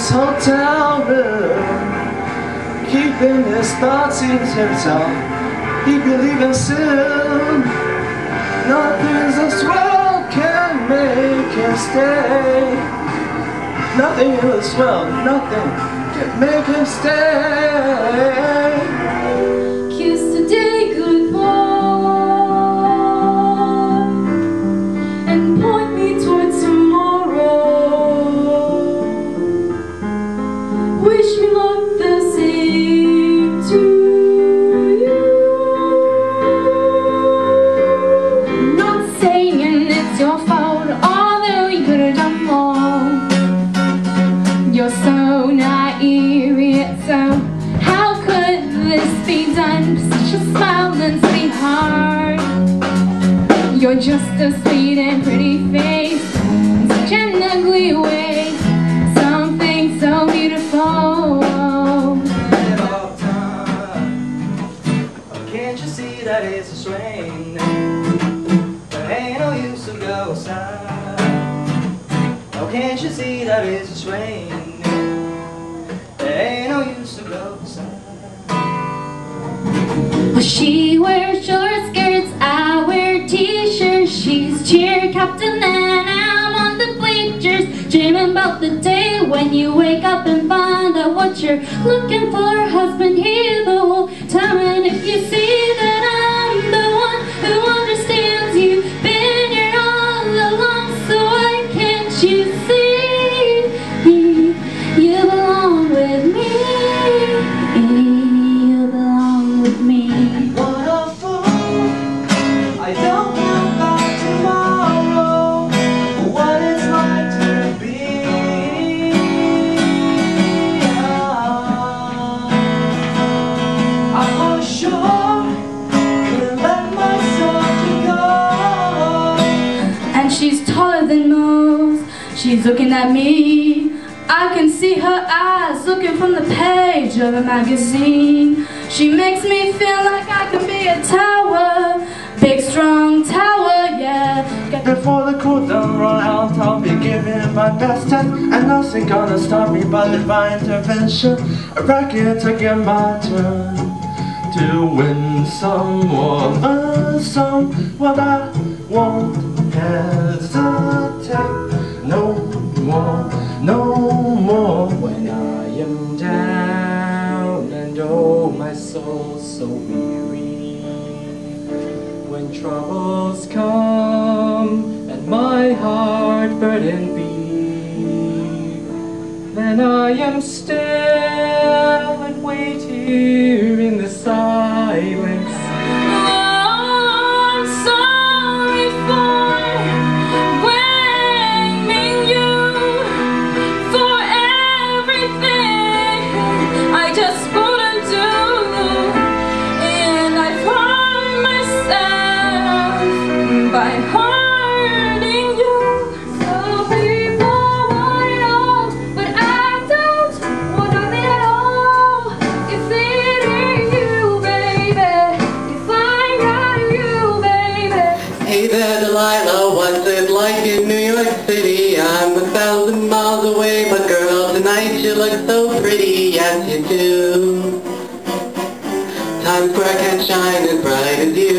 this hotel room, keeping his thoughts in himself. He believes soon nothing in this world can make him stay. Nothing in this world, nothing can make him stay. Kiss today goodbye and point me towards tomorrow. Wish me luck the same to you. Not saying it's your fault, although you could have done more. You're so naive, yet so how could this be done? Such a smile and sweetheart. You're just a sweet and pretty face in such an ugly way. Something so beautiful. Can't you see that it's a strain? There ain't no use to go aside. Oh, can't you see that it's a strain? There ain't no use to go aside. Well, she wears short skirts, I wear t-shirts. She's cheer captain and I'm on the bleachers, dreaming about the day when you wake up and find out what you're looking for. Husband here the whole time, and if you see that I'm the one who understands you, been here all along, so why can't you see you belong with me? You belong with me. What a fool! I don't know about tomorrow, what it's like to be. I was sure couldn't let myself go. And she's taller than most. She's looking at me. I can see her eyes looking from the page of a magazine. She makes me feel like I can be a tower, big strong tower, yeah. Before the cool down run out, I'll be giving my best test, and nothing gonna stop me but divine intervention. A racket to get my turn to win some or learn some. Well, I won't hesitate no more, no more. When I am down and oh my soul so weary, when troubles come and my heart burdened be, then I am still and wait here in the silence. By hurting you, so people want it all, but I don't want nothing at all. If it ain't you, baby, if I got you, baby. Hey there, Delilah, what's it like in New York City? I'm 1,000 miles away, but girl, tonight you look so pretty, yes you do. Times Square can't shine as bright as you.